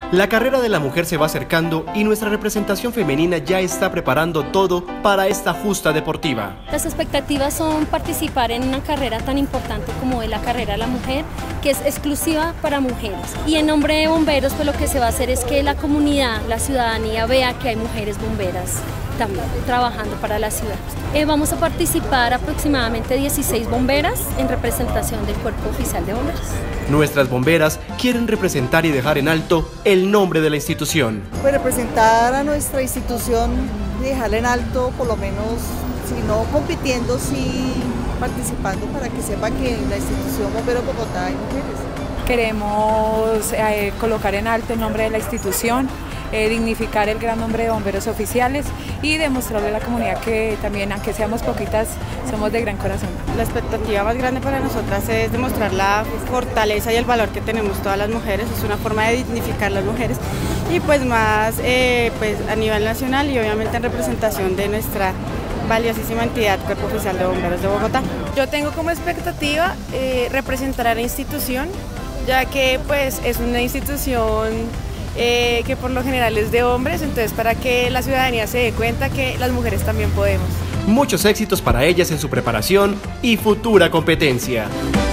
La carrera de la mujer se va acercando y nuestra representación femenina ya está preparando todo para esta justa deportiva. Las expectativas son participar en una carrera tan importante como es la carrera de la mujer, que es exclusiva para mujeres. Y en nombre de bomberos, pues lo que se va a hacer es que la comunidad, la ciudadanía vea que hay mujeres bomberas también trabajando para la ciudad. Vamos a participar aproximadamente 16 bomberas en representación del Cuerpo Oficial de Bomberos. Nuestras bomberas quieren representar y dejar en alto el nombre de la institución. Pues representar a nuestra institución y dejarla en alto, por lo menos, si no compitiendo, sí participando, para que sepa que en la institución Bomberos Bogotá hay mujeres. Queremos colocar en alto el nombre de la institución, dignificar el gran nombre de bomberos oficiales y demostrarle a la comunidad que también, aunque seamos poquitas, somos de gran corazón. La expectativa más grande para nosotras es demostrar la fortaleza y el valor que tenemos todas las mujeres. Es una forma de dignificar las mujeres y pues más pues a nivel nacional y obviamente en representación de nuestra valiosísima entidad Cuerpo Oficial de Bomberos de Bogotá. Yo tengo como expectativa representar a la institución, ya que pues es una institución que por lo general es de hombres, entonces para que la ciudadanía se dé cuenta que las mujeres también podemos. Muchos éxitos para ellas en su preparación y futura competencia.